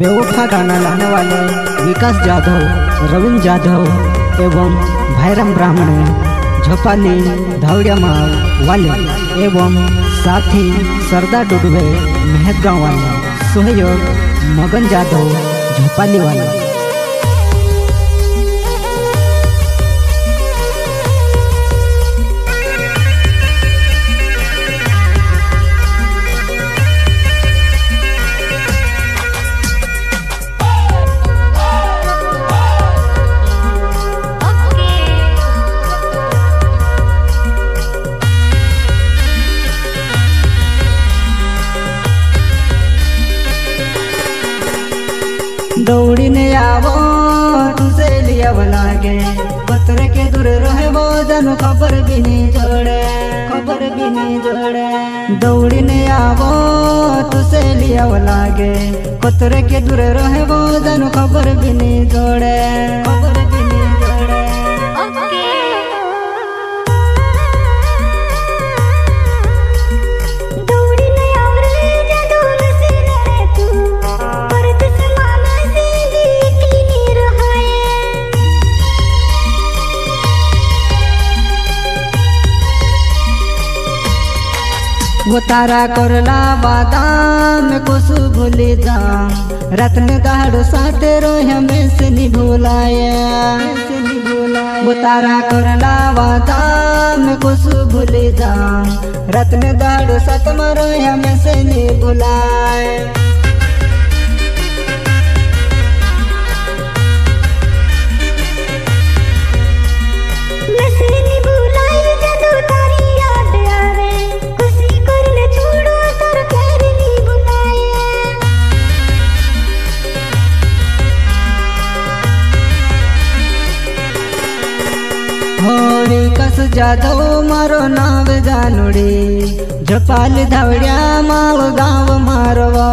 बेवफा गाना लाने वाले विकास जाधव, रविंद्र जाधव एवं भैरम ब्राह्मणे, झोपाली धावड़िया माव वाले एवं साथी सरदार डुडवे मेहतगांव वाले, सहयोग मगन जाधव झोपाली वाले। दौड़ी ने आवो तुझे लिया लागे, पत्र के दूर रहे वो जन खबर भी नहीं जोड़े, खबर भी नहीं जोड़े। दौड़ी ने आवो तुझे लिया लागे, पत्र के दूर रहे वो जन खबर भी नहीं जोड़े, खबर भी नहीं जोड़े। वो तारा करला बादाम कुछ भूली जाम, रत्न दाड़ो साथे रोह में से नहीं भूलाए, वो तारा करला बादाम कुछ भूली जाम, रत्न दाड़ो साथ रोह में से नहीं भूलाए। विकास जाधव मारो नाव जानुड़ी, झोपाली धावड़िया माव गाँव मारवा।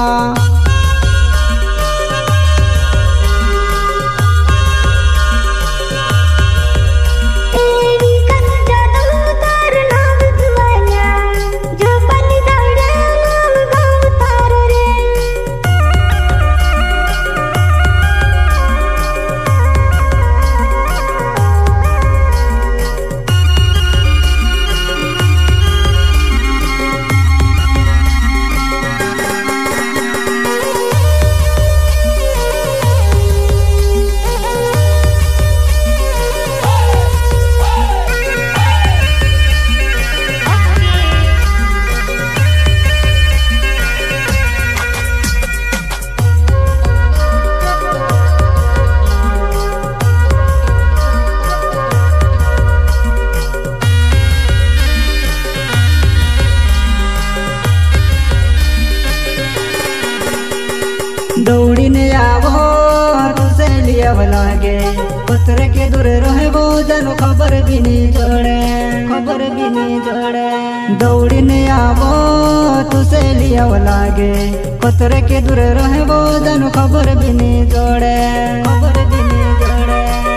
दौड़ी ने आवो तुझे लिया लागे, पत्र के दूर रहे वो जनो खबर भी नहीं जोड़े, खबर भी नहीं जोड़े। दौड़ी ने आवो तुझे लिया लागे, पत्र के दूर रहे वो जनो खबर भी नहीं जोड़े, खबर भी नहीं जोड़े।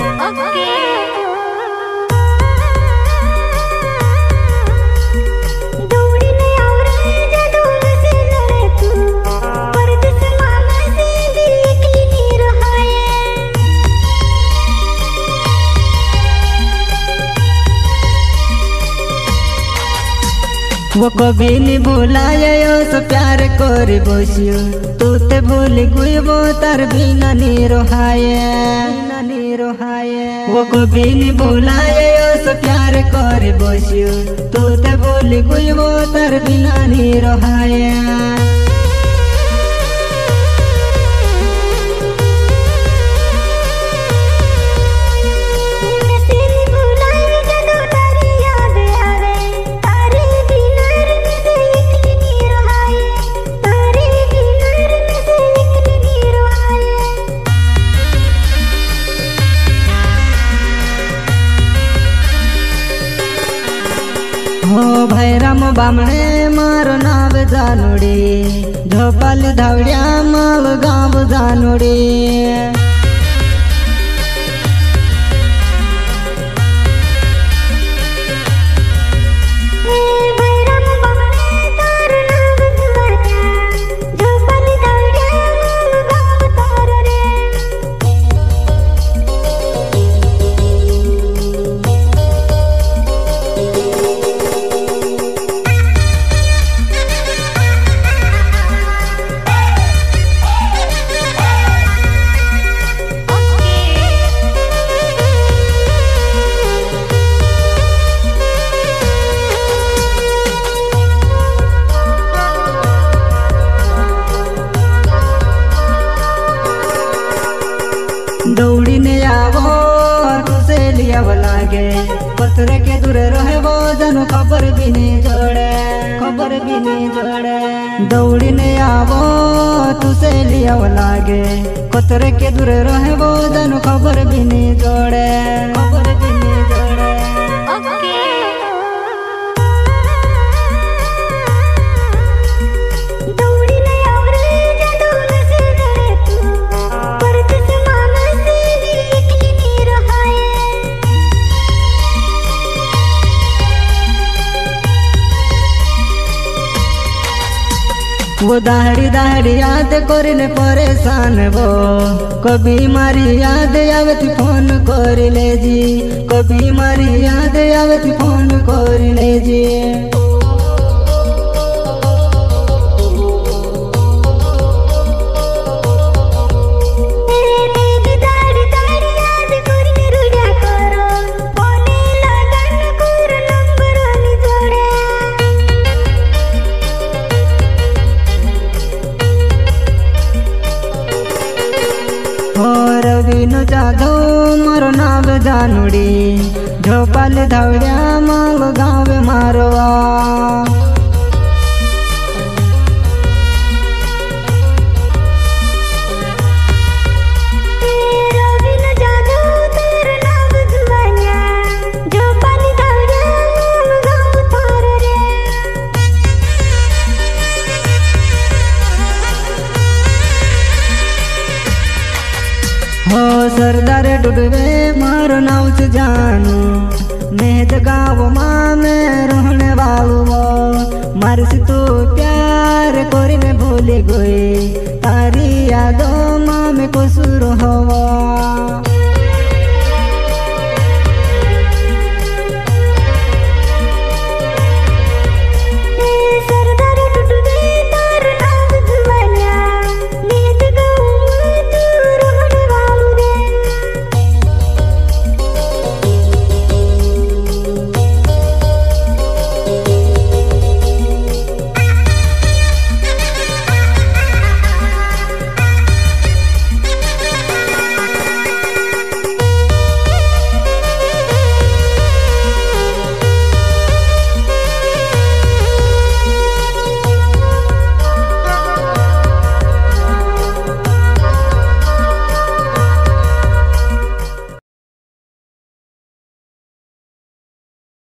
वो कभी नहीं भूलाए सो प्यार करे बसियो, तू ते भूल गई वो तार बिना नहीं रोहाए, बिना नहीं रोहाए। वो कभी नहीं भूलाए सो प्यार करे बसियो, तू ते भूल गई वो तार बिना नहीं रोहाए। हो भैरम बामणे मारो नाव जानुड़ी, झोपाली धावड़िया माव गाँव जानुड़ी। भैरम बामणे तार नाव जुवानिया, झोपाली धावड़िया माव गाँव लियाव लागे पत्र के दूर रहे वो जन खबर भी नहीं जोड़े खबर भी नहीं जोड़े दौड़ी ने आवो तुसे लियाव लागे पत्र के दूर रहे वो जन खबर भी नहीं जोड़े खबर भी नहीं जोड़े वो दाहड़ी दाहड़ी याद करने परेशान वो कभी मारी याद आवे थी फोन कर ले जी कभी मारी याद आवे थी फोन कर ले जी रवीन जाधव मारो नाव जानुड़ी झोपाल धावड्या मांग गाँव मारवा हो सरदार डुडवे मारो नाव से जानू मेहद गाँव माँ में रहने वालू वो मार से तू प्यार कोरी ने भूल गई तारी यादों माँ में कुछ हो।